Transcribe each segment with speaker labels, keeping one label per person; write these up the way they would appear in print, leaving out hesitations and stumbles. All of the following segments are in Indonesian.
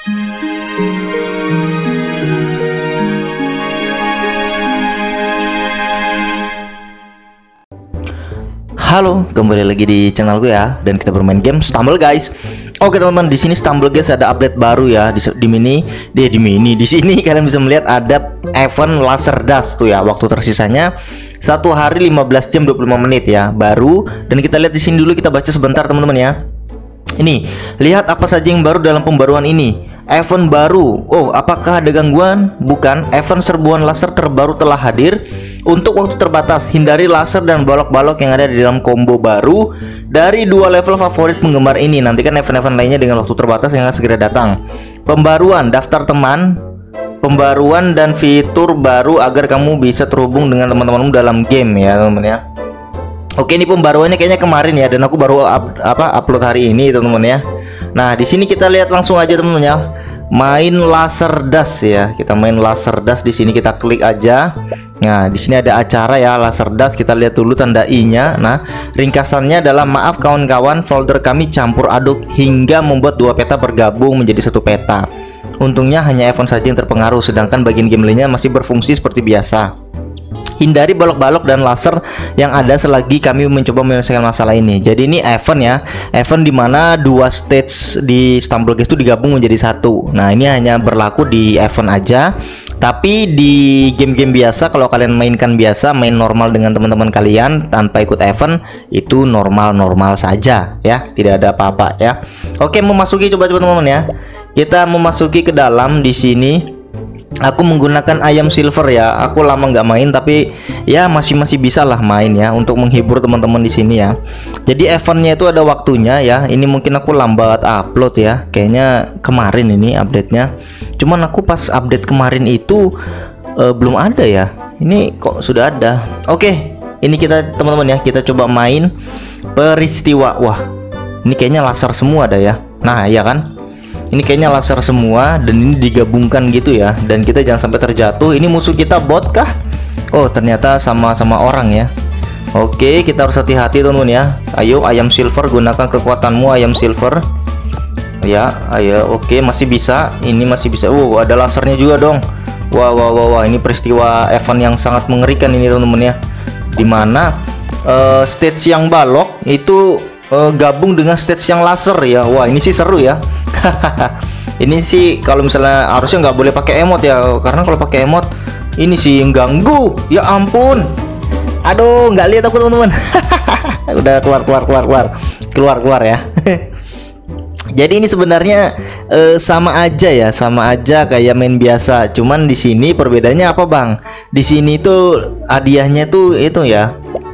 Speaker 1: Halo, kembali lagi di channel gue ya, dan kita bermain game Stumble guys. Oke teman-teman, di sini Stumble guys ada update baru ya. Di sini kalian bisa melihat ada event laser dust tuh ya. Waktu tersisanya 1 hari 15 jam 25 menit ya, baru. Dan kita lihat di sini dulu, kita baca sebentar teman-teman ya. Ini, lihat apa saja yang baru dalam pembaruan ini. Event baru. Oh, apakah ada gangguan? Bukan. Event serbuan laser terbaru telah hadir untuk waktu terbatas. Hindari laser dan balok-balok yang ada di dalam combo baru dari 2 level favorit penggemar ini. Nantikan event-event lainnya dengan waktu terbatas yang akan segera datang. Pembaruan daftar teman, pembaruan dan fitur baru agar kamu bisa terhubung dengan teman-temanmu dalam game ya, teman-teman ya. Oke, ini pembaruannya kayaknya kemarin ya, dan aku baru upload hari ini teman-teman ya. Nah, di sini kita lihat langsung aja teman-teman ya. Main laser dust ya. Kita main laser dust di sini, kita klik aja. Nah, di sini ada acara ya, laser dust. Kita lihat dulu tanda I-nya. Nah, ringkasannya adalah maaf kawan-kawan, folder kami campur aduk hingga membuat 2 peta bergabung menjadi 1 peta. Untungnya hanya event saja yang terpengaruh, sedangkan bagian game lainnya masih berfungsi seperti biasa. Hindari balok-balok dan laser yang ada selagi kami mencoba menyelesaikan masalah ini. Jadi ini event ya, event dimana 2 stage di Stumble Guys itu digabung menjadi 1. Nah, ini hanya berlaku di event aja. Tapi di game-game biasa, kalau kalian mainkan biasa, main normal dengan teman-teman kalian tanpa ikut event, itu normal-normal saja ya, tidak ada apa-apa ya. Oke, memasuki, coba teman-teman ya. Kita memasuki ke dalam. Di sini aku menggunakan ayam silver ya. Aku lama nggak main, tapi ya masih bisa lah main ya, untuk menghibur teman-teman di sini ya. Jadi eventnya itu ada waktunya ya. Ini mungkin aku lambat upload ya, kayaknya kemarin ini update-nya. Cuman aku pas update kemarin itu belum ada ya. Ini kok sudah ada. Oke, ini kita teman-teman ya, kita coba main peristiwa. Wah, ini kayaknya laser semua ada ya. Nah, ya kan? Ini kayaknya laser semua dan ini digabungkan gitu ya. Dan kita jangan sampai terjatuh. Ini musuh kita bot kah? Oh, ternyata sama-sama orang ya. Oke, kita harus hati-hati teman-teman ya. Ayo ayam silver, gunakan kekuatanmu ayam silver. Ya, ayo. Oke, masih bisa. Ini masih bisa. Ada lasernya juga dong. Wah, ini peristiwa event yang sangat mengerikan ini teman-teman ya. Dimana stage yang balok itu gabung dengan stage yang laser ya. Wah, ini sih seru ya. Ini sih kalau misalnya harusnya nggak boleh pakai emot ya, karena kalau pakai emot ini sih mengganggu. Ya ampun, aduh, nggak lihat aku teman-teman. Udah keluar ya. Jadi ini sebenarnya sama aja ya, sama aja kayak main biasa. Cuman di sini perbedaannya apa bang? Di sini tuh hadiahnya tuh itu ya,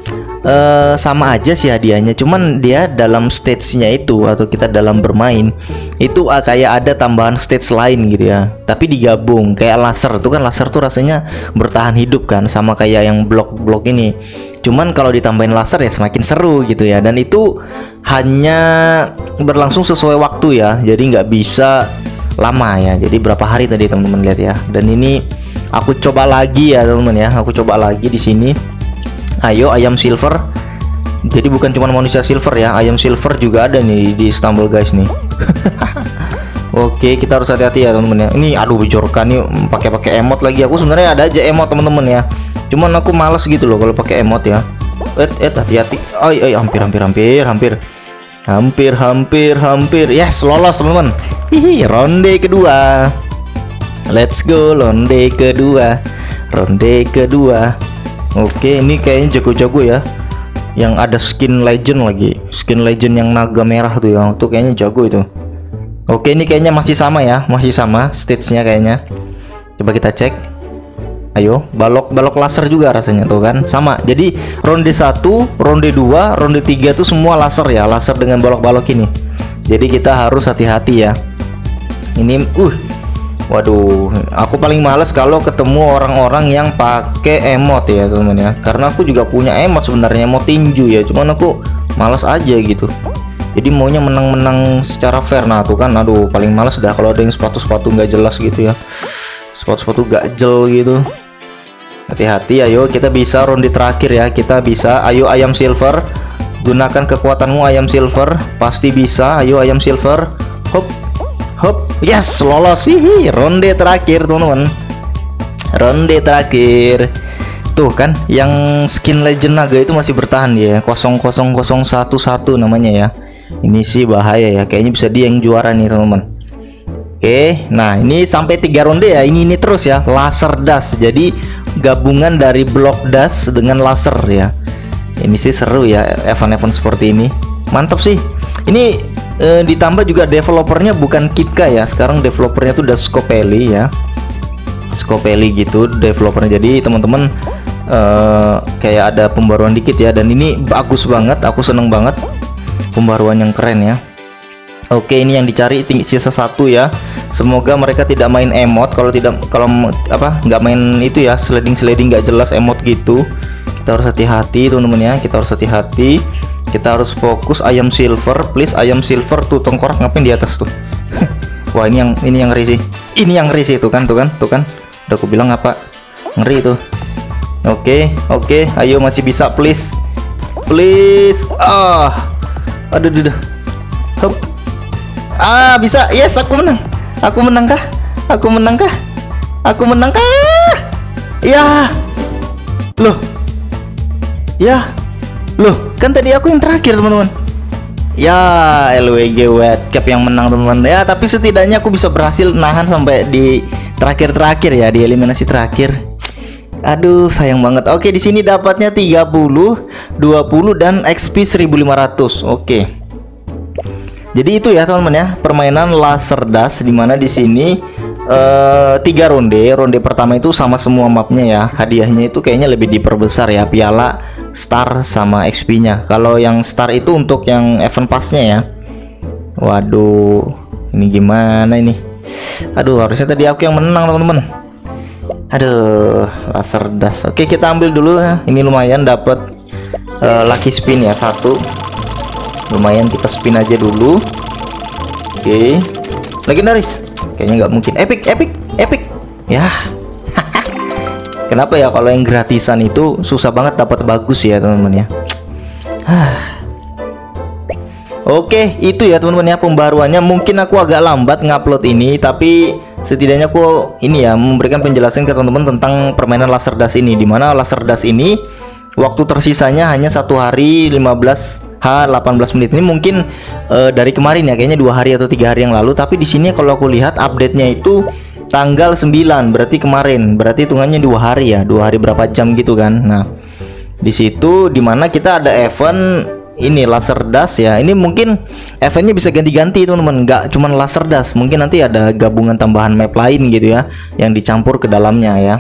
Speaker 1: sama aja sih hadiahnya, cuman dia dalam stage-nya itu atau kita dalam bermain itu kayak ada tambahan stage lain gitu ya, tapi digabung kayak laser tuh kan. Laser tuh rasanya bertahan hidup kan, sama kayak yang blok-blok ini. Cuman kalau ditambahin laser ya semakin seru gitu ya. Dan itu hanya berlangsung sesuai waktu ya, jadi nggak bisa lama ya. Jadi berapa hari tadi teman-teman lihat ya. Dan ini aku coba lagi ya teman-teman ya, aku coba lagi di sini. Ayo ayam silver. Jadi bukan cuma manusia silver ya, ayam silver juga ada nih di Stumble guys nih. Oke, kita harus hati-hati ya teman-teman ya. Ini aduh bejorkan nih, pakai emot lagi. Aku sebenarnya ada aja emot teman-teman ya. Cuman aku males gitu loh kalau pakai emot ya. Hati-hati. Hampir. Yes, lolos teman-teman. Hihi, ronde kedua. Let's go, ronde kedua. Oke, ini kayaknya jago-jago ya. Yang ada skin legend lagi. Skin legend yang naga merah tuh ya. Tuh kayaknya jago itu. Oke, ini kayaknya masih sama ya. Masih sama stage-nya kayaknya. Coba kita cek. Ayo, balok laser juga rasanya tuh kan. Sama. Jadi ronde 1, ronde 2, ronde 3 tuh semua laser ya. Laser dengan balok-balok ini. Jadi kita harus hati-hati ya. Ini waduh, aku paling males kalau ketemu orang-orang yang pakai emot ya teman-teman ya. Karena aku juga punya emot sebenarnya, emot tinju ya. Cuman aku males aja gitu. Jadi maunya menang-menang secara fair. Nah tuh kan, aduh paling males dah kalau ada yang sepatu-sepatu nggak jelas gitu ya. Sepatu-sepatu gajel gitu. Hati-hati, ayo kita bisa ronde terakhir ya. Kita bisa, ayo ayam silver. Gunakan kekuatanmu ayam silver. Pasti bisa, ayo ayam silver. Hop. Hop, yes, lolos. Hihi, ronde terakhir teman-teman. Ronde terakhir. Tuh kan, yang skin legend naga itu masih bertahan ya. 00011 namanya ya. Ini sih bahaya ya. Kayaknya bisa dia yang juara nih teman-teman. Oke, nah ini sampai 3 ronde ya. Ini terus ya, laser dash. Jadi gabungan dari block dash dengan laser ya. Ini sih seru ya, event-event seperti ini. Mantap sih. Ini ditambah juga developernya bukan Kitka ya. Sekarang developernya tuh udah Scopely ya. Scopely gitu developernya. Jadi teman-teman kayak ada pembaruan dikit ya. Dan ini bagus banget. Aku seneng banget. Pembaruan yang keren ya. Oke, ini yang dicari sisa 1 ya. Semoga mereka tidak main emot. Kalau nggak main itu ya, sliding nggak jelas emot gitu. Kita harus hati-hati teman-teman ya. Kita harus hati-hati. Kita harus fokus. Ayam silver, please. Ayam silver tuh tengkorak ngapain di atas tuh? Wah, ini yang ngeri sih. Ini yang ngeri sih, tuh kan. Udah aku bilang apa? Ngeri tuh. Oke. Ayo masih bisa, please. Aduh. Hop. Bisa. Yes, aku menang. Aku menang kah? Ya. Loh, kan tadi aku yang terakhir teman-teman. Ya, LWG Whitecap yang menang teman-teman. Ya, tapi setidaknya aku bisa berhasil nahan sampai di terakhir ya, di eliminasi terakhir. Aduh, sayang banget. Oke, di sini dapatnya 30, 20 dan XP 1500. Oke. Jadi itu ya teman-teman ya, permainan laser dash, dimana di sini 3 ronde. Ronde pertama itu sama semua mapnya ya. Hadiahnya itu kayaknya lebih diperbesar ya, piala, star sama XP-nya. Kalau yang star itu untuk yang event pass-nya ya. Waduh, ini gimana ini? Aduh, harusnya tadi aku yang menang teman-teman. Aduh, laser dash. Oke, kita ambil dulu ya. Ini lumayan dapat lucky spin ya, 1. Lumayan, kita spin aja dulu. Oke. Legendaris. Kayaknya nggak mungkin. Epic. Ya. Kenapa ya kalau yang gratisan itu susah banget dapat bagus ya teman-teman ya. Oke, itu ya teman-teman ya pembaruannya. Mungkin aku agak lambat ngupload ini, tapi setidaknya aku ini ya memberikan penjelasan ke teman-teman tentang permainan laser dash ini. Dimana laser dash ini waktu tersisanya hanya 1 hari 18 menit. Ini mungkin dari kemarin ya, kayaknya 2 hari atau 3 hari yang lalu. Tapi di sini kalau aku lihat update-nya itu tanggal 9, berarti kemarin. Berarti hitungannya 2 hari ya, 2 hari berapa jam gitu kan. Nah, di situ dimana kita ada event ini laser dash ya. Ini mungkin eventnya bisa ganti-ganti teman-teman, nggak cuman laser dash. Mungkin nanti ada gabungan tambahan map lain gitu ya, yang dicampur ke dalamnya ya.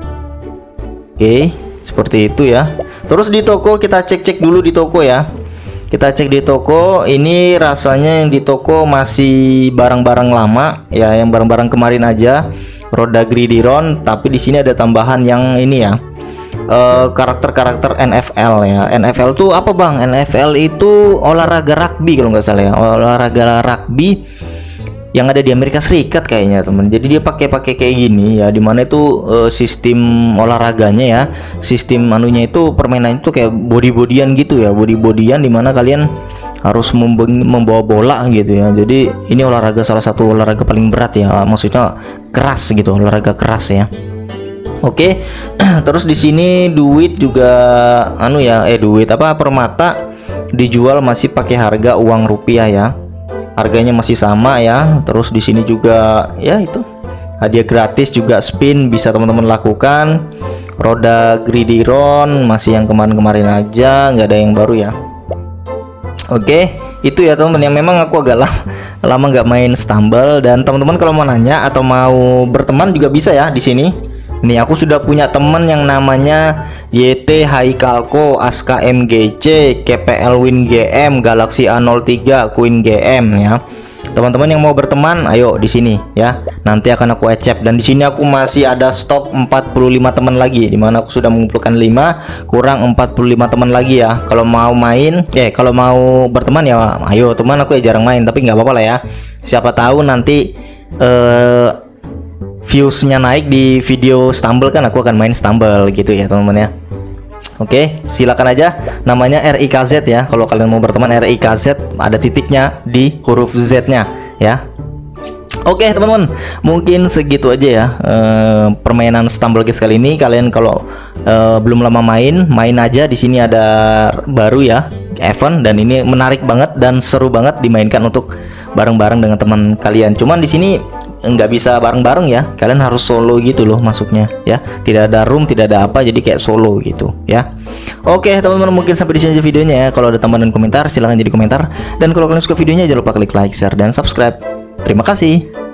Speaker 1: Oke, seperti itu ya. Terus di toko kita cek dulu di toko ya. Kita cek di toko, ini rasanya yang di toko masih barang-barang lama ya, yang barang-barang kemarin aja. Roda Gridiron, tapi di sini ada tambahan yang ini ya. Karakter-karakter NFL ya. NFL tuh apa bang? NFL itu olahraga rugby kalau nggak salah ya. Olahraga rugby yang ada di Amerika Serikat kayaknya teman. Jadi dia pakai kayak gini ya, dimana itu sistem olahraganya ya, sistem anunya itu permainan itu kayak body-bodyan gitu ya, body-bodyan dimana kalian harus membawa bola gitu ya. Jadi ini olahraga, salah satu olahraga paling berat ya, maksudnya keras gitu, olahraga keras ya. Oke. Terus di sini duit juga duit permata dijual masih pakai harga uang rupiah ya. Harganya masih sama ya. Terus di sini juga ya itu hadiah gratis juga, spin bisa teman-teman lakukan. Roda Gridiron masih yang kemarin-kemarin aja, nggak ada yang baru ya. Oke, itu ya teman-teman, yang memang aku agak lama nggak main Stumble. Dan teman-teman kalau mau nanya atau mau berteman juga bisa ya di sini. Nih aku sudah punya teman yang namanya YT Haikalko, Aska MGC, KPL Win GM, Galaxy A03, Queen GM ya. Teman-teman yang mau berteman, ayo di sini ya. Nanti akan aku accept. Dan di sini aku masih ada stok 45 teman lagi, dimana aku sudah mengumpulkan 5 kurang 45 teman lagi ya. Kalau mau main, kalau mau berteman ya, ayo teman. Aku ya jarang main, tapi nggak apa-apa lah ya. Siapa tahu nanti viewsnya naik di video Stumble, kan aku akan main Stumble gitu ya teman-teman ya. Oke, silakan aja, namanya RIKZ ya. Kalau kalian mau berteman RIKZ, ada titiknya di huruf Z-nya ya. Oke teman-teman, mungkin segitu aja ya permainan StumbleGuys kali ini. Kalian kalau belum lama main aja. Di sini ada baru ya, event, dan ini menarik banget dan seru banget dimainkan untuk bareng-bareng dengan teman kalian. Cuman di sini nggak bisa bareng-bareng ya, kalian harus solo gitu loh masuknya ya. Tidak ada room, tidak ada apa, jadi kayak solo gitu ya. Oke teman-teman, mungkin sampai di sini aja videonya ya. Kalau ada tambahan dan komentar silahkan jadi komentar, dan kalau kalian suka videonya jangan lupa klik like, share, dan subscribe. Terima kasih.